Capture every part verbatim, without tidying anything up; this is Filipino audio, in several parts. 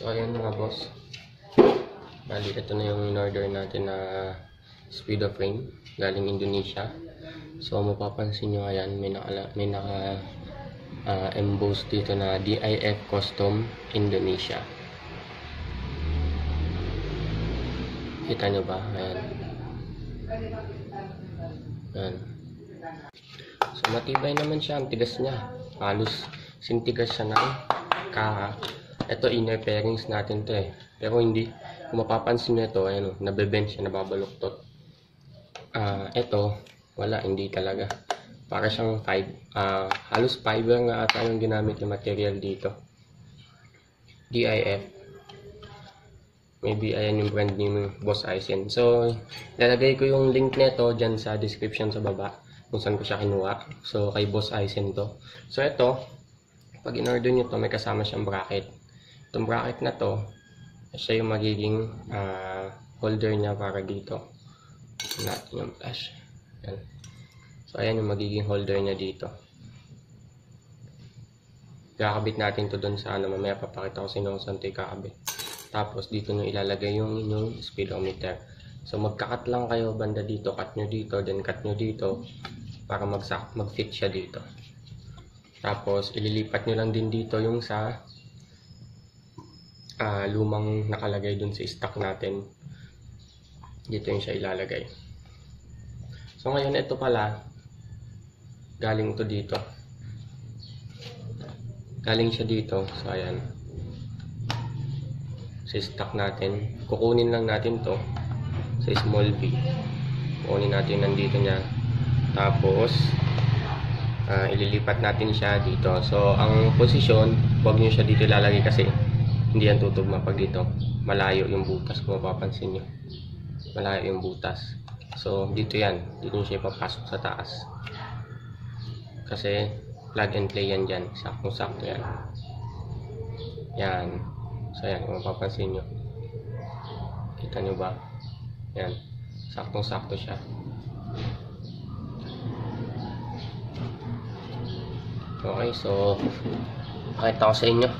So ayan mga boss, bali ito na yung in-order natin na speedo frame galing Indonesia. So mapapansin nyo ayan, may naka, may naka uh, emboss dito na D I F Custom Indonesia. Kita nyo ba? Ayan. Ayan. So matibay naman siya, ang tigas niya. Halos sintigas siya ng kaha. Ito inner pairings natin to eh. Pero hindi, kung mapapansin nyo ito, ayan o, nabebend siya, nababaluktot. Ah, uh, ito, wala, hindi talaga. Para siyang five, uh, halos fiber nga ata yung ginamit yung material dito. D I F. Maybe ayan yung brand name Boss Aisin. So, lalagay ko yung link nito dyan sa description sa baba kung saan ko siya kinuha. So, kay Boss Aisin to. So, ito, pag in-order nyo to, may kasama siyang bracket. Itong bracket na to, siya yung magiging uh, holder niya para dito. Natin yung flash. Ayan. So, ayan yung magiging holder niya dito. Kakabit natin to doon sa ano, mamaya papakita ko sino saan ito kakabit. Tapos, dito nyo ilalagay yung inyong speedometer. So, magkakat lang kayo banda dito, cut nyo dito, then cut nyo dito para mag-fit mag siya dito. Tapos, ililipat nyo lang din dito yung sa uh, lumang nakalagay dun sa stock natin. Dito yung siya ilalagay. So, ngayon ito pala, galing to dito. Galing siya dito. So, ayan. Sa stock natin. Kukunin lang natin to sa small V. Kukunin natin nandito niya. Tapos, uh, ililipat natin siya dito. So, ang posisyon, huwag nyo siya dito ilalagay kasi hindi yan tutugma pag dito. Malayo yung butas kung mapapansin nyo. Malayo yung butas. So, dito yan. Dito nyo siya ipapasok sa taas. Kasi, plug and play yan dyan. Sakto-sakto yan. Yan. So, yan. Kung mapapansin nyo. Kita nyo ba? Yan. Saktong-sakto siya. Okay, so pakita ko sa inyo.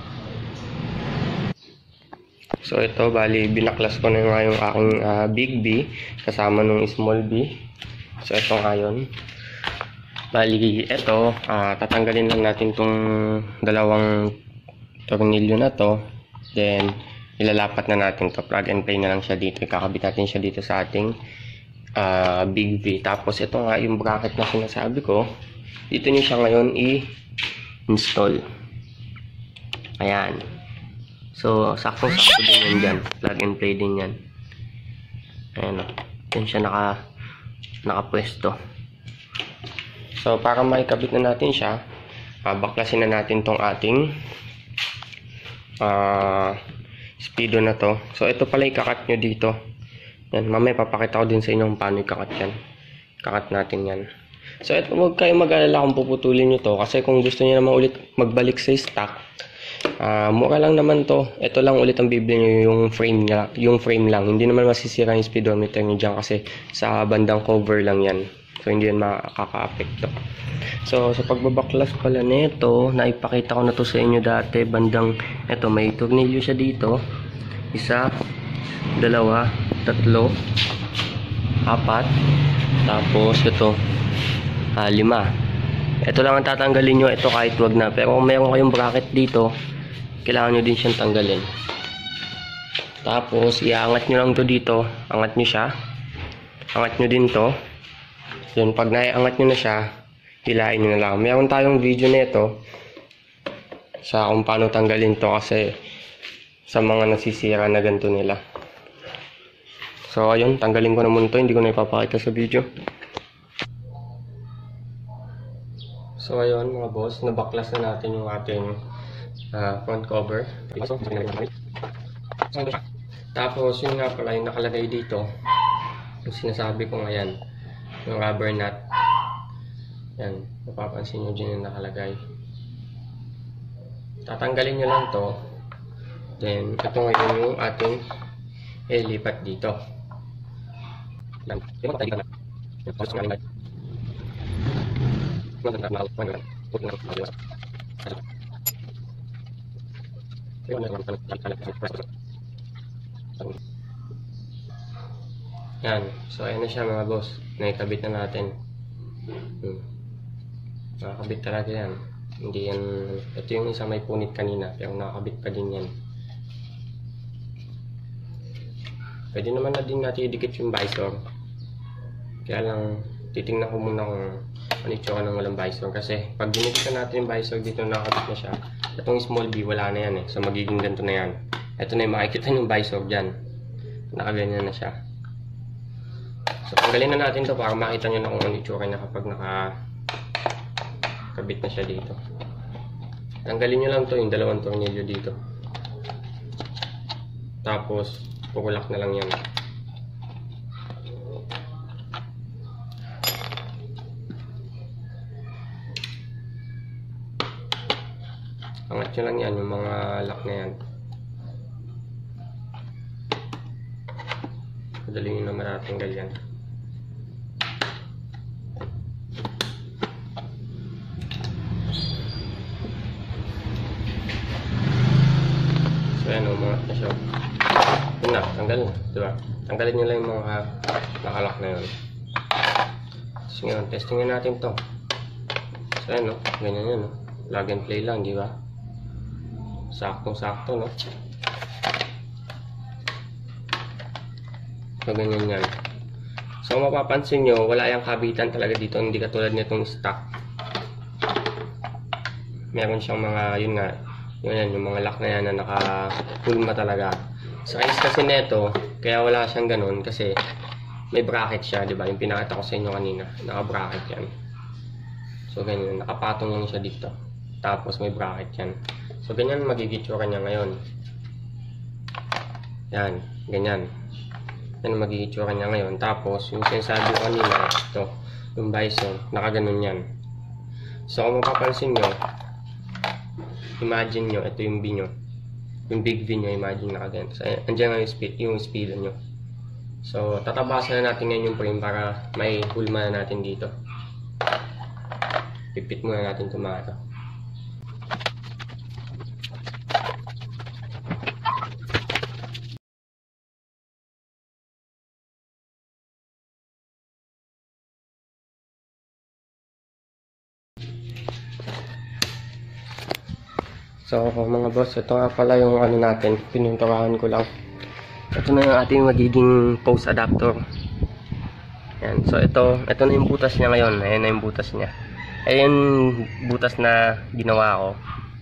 So ito, bali binaklas ko na yung aking uh, big B kasama nung small B. So ito ngayon, bali ito, uh, tatanggalin lang natin tong dalawang tornilyo na to. Then ilalapat na natin to, plug and play na lang siya dito. Ikakabit natin siya dito sa ating uh, big V. Tapos ito nga yung bracket na sinasabi ko, dito nyo siya ngayon i-install. Ayan. So, sakto-sakto din yan dyan. Plug and play din yan. Ayan o. Yan siya naka, nakapwesto. So, para maikabit na natin siya, uh, baklasin na natin tong ating uh, speedo na to. So, ito pala ikakat nyo dito. Yan. Mamaya papakita ko din sa inyo kung paano ikakat yan. Kakat natin yan. So, ito, huwag kayo mag-alala kung puputulin nyo to. Kasi kung gusto nyo naman ulit magbalik sa stock, uh, mura lang naman to. Ito lang ulit ang bibili nyo, yung frame, nga, yung frame lang. Hindi naman masisira yung speedometer nyo dyan kasi sa bandang cover lang yan. So, hindi yan makaka-apekto. So, sa pagbabaklas pala nito, naipakita ko na to sa inyo dati. Bandang, ito, may tornilyo siya dito. Isa, dalawa, tatlo, apat. Tapos, ito. Ah, lima. Ito lang ang tatanggalin nyo. Ito kahit wag na. Pero kung meron kayong bracket dito, kailangan nyo din siyang tanggalin. Tapos, iangat nyo lang to dito. Angat nyo siya. Angat nyo din to. Yun, pag naiangat nyo na siya, hilain nyo na lang. Meron tayong video nito sa kung paano tanggalin to kasi sa mga nasisira na ganito nila. So, ayun. Tanggalin ko na muna to. Hindi ko na ipapakita sa video. So ayun mga boss, nabaklas na natin yung ating uh, front cover. Tapos yun nga pala yung nakalagay dito, yung sinasabi ko ngayon, yung rubber nut. Yan, mapapansin nyo dyan yung nakalagay. Tatanggalin nyo lang to. Then ito ngayon yung ating ilipat dito. Yan, yung matay na. Yan. So, ayan na siya mga boss. Naikabit na natin. Hmm. Nakakabit talaga yan. Hindi yan... Ito yung isa may punit kanina. Pero nakakabit pa din yan. Pwede naman na din natin idikit yung visor. Kaya lang, titingnan ko muna kung ano itsura ng walang visor. Kasi pag dinikita natin yung visor dito, nakakabit na siya. Itong small B, wala na yan eh. So, magiging ganito na yan. Ito na yung makikita yung visor dyan. Nakaganyan na siya. So, tanggalin na natin to para makita nyo na kung ano itsura niya kapag nakakabit na siya dito. Tanggalin nyo lang to yung dalawang tornilyo dito. Tapos, pukulak na lang yan. Angat nyo lang yan, yung mga lock na yan. Madali nyo naman natanggal yan. So yan, umangat na siya. Yun na, tanggal na, diba? Tanggalin nyo lang yung mga nakalock na yun. So ngayon, testingin natin to. So yan, no? Ganyan yan, no? Plug and play lang, diba? Saktong-sakto, no? So, ganyan yan. So, mapapansin nyo, wala yung kabitan talaga dito. Hindi katulad nitong stock. Meron siyang mga, yun nga, yun yan, yung mga lock na yan na naka-pulma talaga. Sa case kasi neto, kaya wala siyang ganun kasi may bracket siya, diba? Yung pinakita ko sa inyo kanina. Naka-bracket yan. So, ganyan. Nakapatong lang siya dito. Tapos, may bracket yan. So, ganyan magigitsura niya ngayon. Yan. Ganyan. Yan magigitsura niya ngayon. Tapos, yung sinasabi ko kanina, ito, yung visor, nakaganon yan. So, kung mapapansin nyo, imagine nyo, ito yung V nyo. Yung big V nyo, imagine nakaganon. So, andyan nga yung speed, yung speed nyo. So, tatabasan na natin ngayon yung frame para may hulma na natin dito. Pipit muna natin ito mga ito. So mga boss, ito nga pala yung ano natin, pinunturahan ko lang. Ito na yung ating magiging post adapter. Yan. So ito, ito na yung butas niya ngayon. Ayan na yung butas niya. Ayan butas na ginawa ko.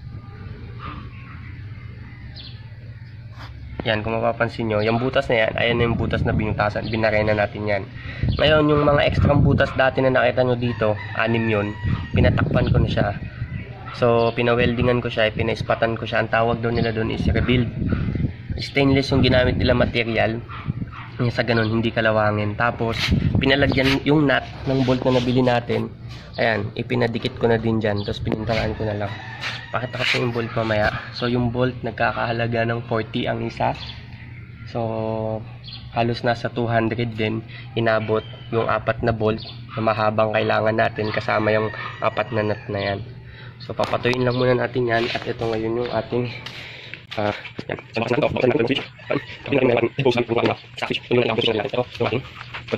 Yan, kung mapapansin nyo, yung butas na yan, ayan na yung butas na binutasan, binarena natin yan. Ngayon, yung mga extra butas dati na nakita nyo dito, anim yun, pinatakpan ko na siya. So, pinaweldingan ko siya, pinaispatan ko siya. Ang tawag daw nila doon is rebuild. Stainless yung ginamit nila material. Sa ganun, hindi kalawangin. Tapos, pinalagyan yung nut ng bolt na nabili natin. Ayan, ipinadikit ko na din dyan. Tapos, pinintalaan ko na lang. Pakita ko sa yung bolt mamaya. So, yung bolt, nagkakahalaga ng forty ang isa. So, halos nasa two hundred din. Inabot yung apat na bolt na mahabang kailangan natin kasama yung apat na nut na yan. So, papatuyin lang muna natin yan. At ito ngayon yung ating ah, uh, yan. Sa mga sanang to, buksan natin yung switch. Kapag na rin natin, i-post lang yung ating sa switch. Yung lang natin ito, yung ating.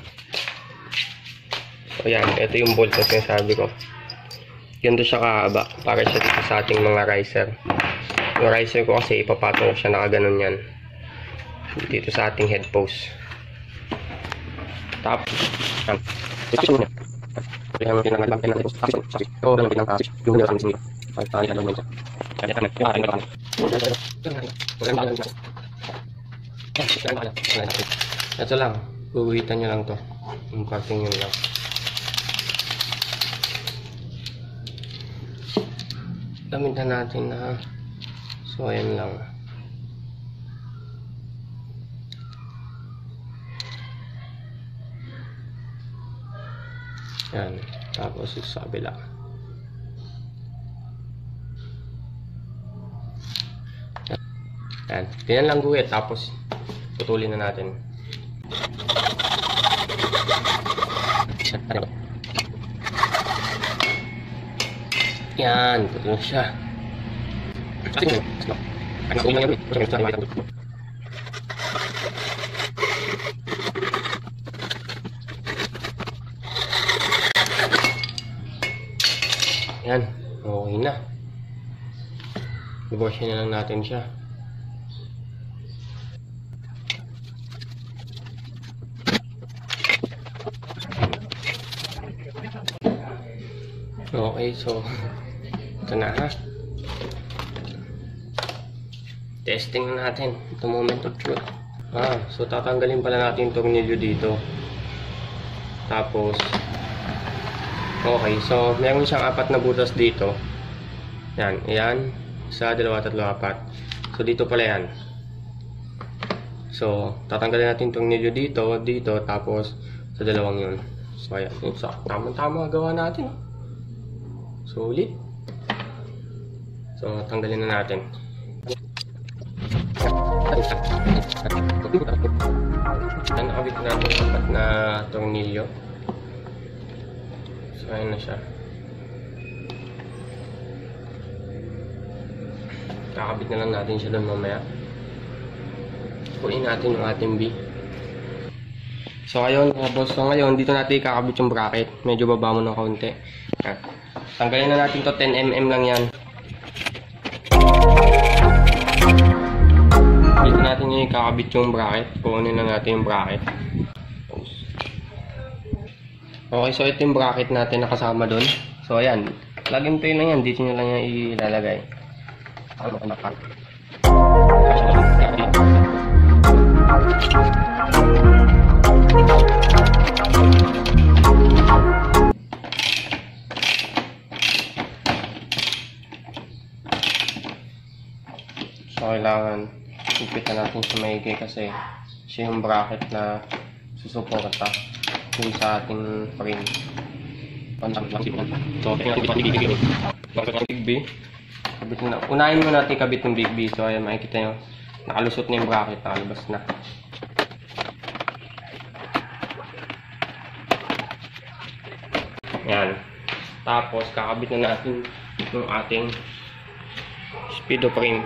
So, yan. Ito yung bolt na sinasabi ko. Yan doon siya kahaba. Para siya dito sa ating mga riser. Yung riser ko kasi ipapatong ko siya nakaganon yan. Dito sa ating head post. Tapos, yan. Switch muna. Kaya yung pinangalan natin sa switch. Sa switch. Ito lang yung pinang-switch. Yung nila sa ating switch. Ay, tayo na lang siya. Kaya ito na. Yung ating nalaman. Ito lang. Huwitan nyo lang to. Yung parting yun lang. Gamitan natin na. So, ayan lang. Yan. Tapos sa kabila. Yan. Ganyan lang guhit. Tapos putulin na natin. Yan. Putulin siya. Yan, okay na. Iwasin na lang natin siya. Okay, so ito na ha. Testing na natin. Ito moment of truth. Ah, so tatanggalin pala natin yung tornilyo dito. Tapos okay, so meron siyang apat na butas dito. Yan, yan. Isa, dalawa, tatlo, apat. So dito pala yan. So tatanggalin natin yung tornilyo dito, dito, tapos sa dalawang yun. So ayan, so, tama-tama gawa natin. Sulit. So tanggalin na natin. Yan, nakabit natin ang apat na tornilyo. So ayan na siya. Kakabit na lang natin siya doon mamaya. Kunin natin yung ating B. So ayun mga boss, so ngayon dito natin kakabit yung bracket. Medyo baba mo ng kaunti. Yan. Tanggalin na natin to, ten millimeters lang yan. Dito natin yung kakabit yung bracket. Kunin na natin yung bracket. Okay, so ito yung bracket natin nakasama doon. So ayan, plug and play lang yan. Dito nyo lang yan ilalagay. Ano ka napak? So kailangan ipitan natin sa maigi kasi siya yung bracket na susuporta dun sa ating frame. So tingnan natin yung big B. Big B. Kabit na. Unahin mo natin kabit yung big B. So ayan, makikita nyo. Nakalusot na yung bracket. Nakalabas na. Yan. Tapos kakabit na natin yung ating speedo frame.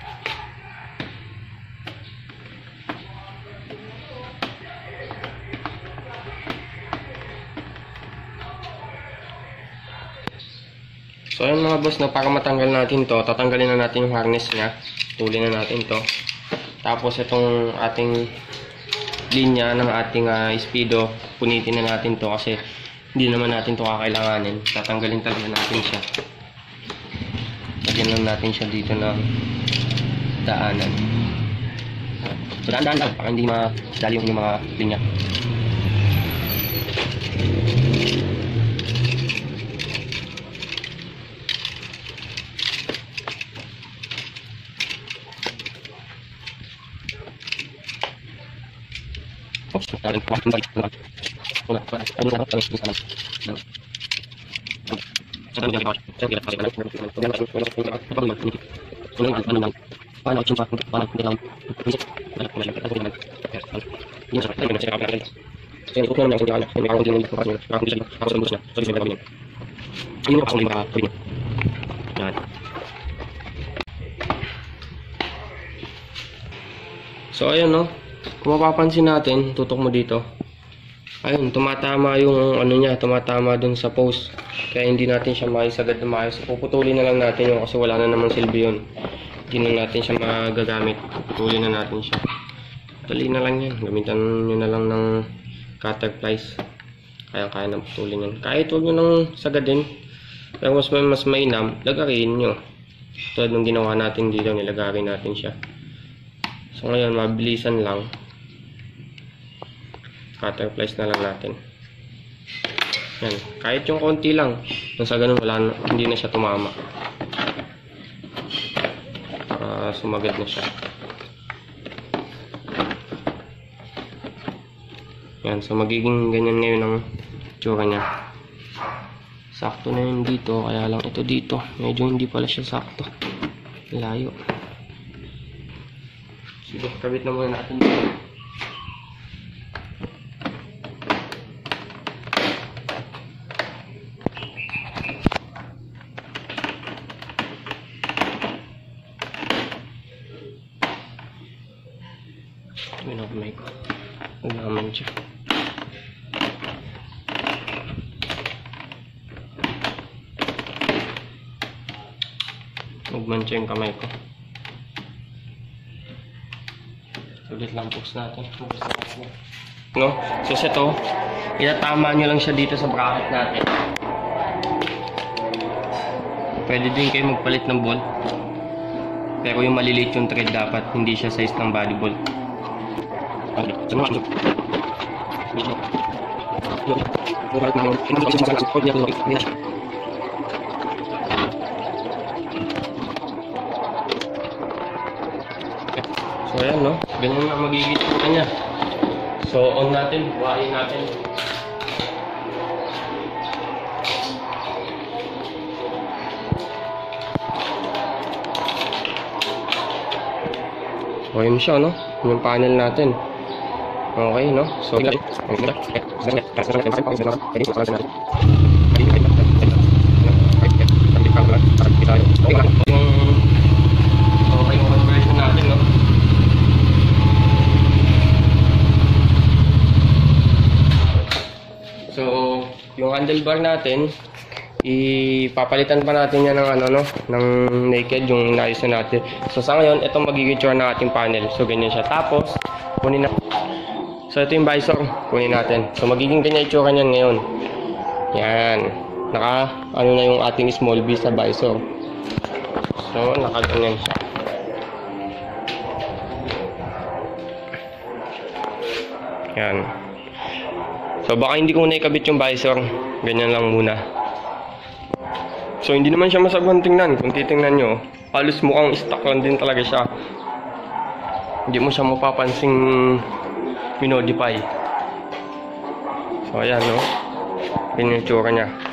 So ayun mga boss, na para matanggal natin to, tatanggalin na natin yung harness niya. Tulin na natin to. Tapos itong ating linya ng ating uh, speedo, punitin na natin to kasi hindi naman natin to kakailanganin. Tatanggalin talaga natin siya. Lagyan lang natin siya dito ng daanan. So daan-daan lang para hindi madali yung mga linya. Oops, tarik ko ang balik ko. Wala, wala. Ano na ba? Ano na ba? Sa kanila ba? Sa kanila kasi ano? Wala ko wala ko wala ko wala ko. Ano ang ano lang? Paano ako sumpa? Paano ako nilang? Wala ko lang. Ako lang. Yun sa kanila sa kanila. Kaya ko naman ang kanila. May ako din ko kasi ako din ako sa bus na. So din gawin. Ano ako lang ba? Yan. So ayan no. Kung mapapansin natin, tutok mo dito. Ayun, tumatama yung ano niya, tumatama dun sa post. Kaya hindi natin siya maisagad na maayos. Puputulin na lang natin yun kasi wala na namang silbi yun. Hindi na natin siya magagamit. Puputulin na natin siya. Dali na lang yan. Gamitan nyo na lang ng cutter pliers. Kaya-kaya na putulin yan. Kahit huwag nyo nang sagadin. Pero mas, mas mainam, lagarin nyo. Tulad ng ginawa natin dito, nilagarin natin siya. So ngayon, mabilisan lang. Cutter pliers na lang natin. Yan. Kahit yung konti lang. Nang sa ganun, wala na, hindi na siya tumama. Para sumagad na siya. Yan. So magiging ganyan ngayon ang tsura niya. Sakto na yun dito. Kaya lang ito dito. Medyo hindi pala siya sakto. Layo. Sige, kabit na muna natin dito. Naglaman siya. Nagmancha yung kamay ko. Ulit lang, post natin. Post natin. No? So, sa to, itatama nyo lang siya dito sa bracket natin. Pwede din kayo magpalit ng bolt. Pero yung maliliit yung thread dapat, hindi siya size ng body bolt. So ayan, no? Ganyan na magiging ito niya. So on natin, buhayin natin. So yun siya, no? Yung panel natin. Okay, no? So yung okay yung conversion natin, no? So yung handlebar natin, ipapalitan pa natin yan ng ano, no, ng naked, yung inayos na natin. So sa ngayon, ito magiging tsura ng ating panel. So ganyan siya. Tapos kunin na. So ito yung visor, kunin natin. So magiging ganyan itsura niyan ngayon. Yan. Naka ano na yung ating small B sa visor. So nakaganyan siya. Yan. So baka hindi ko na ikabit yung visor. Ganyan lang muna. So hindi naman siya masagwan tingnan. Kung titingnan nyo, halos mukhang stock lang din talaga siya. Hindi mo siya mapapansing minodify. So ayan, no? Ganyan yung tsura niya.